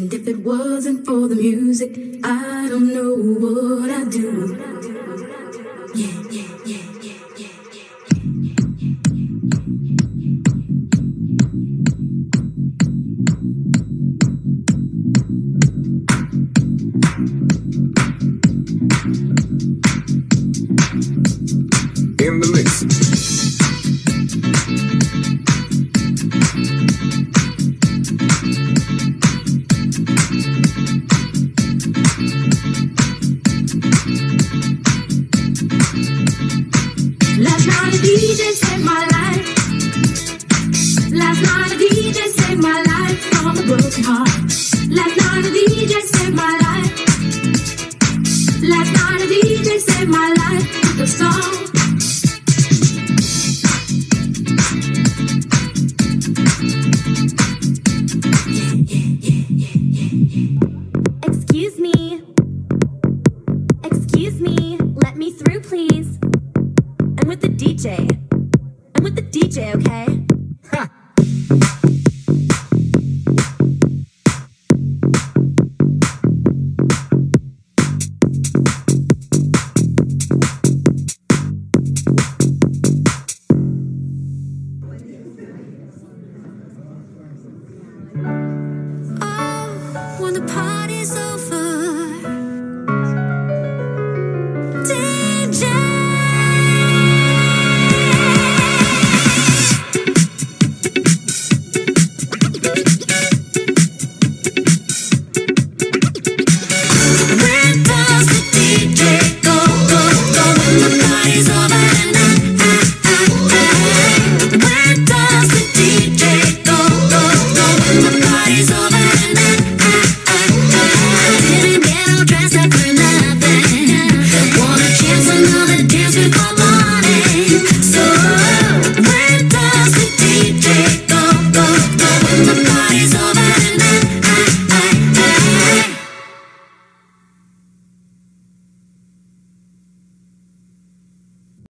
And if it wasn't for the music, I don't know what I'd do. Yeah, yeah, yeah, yeah, yeah, In the mix. Last night a DJ saved my life. Last night a DJ saved my life from a broken heart. Last night a DJ saved my life. Last night a DJ saved my life with a song. Excuse me. Excuse me. Let me through, please. I'm with the DJ. I'm with the DJ, okay? Ha!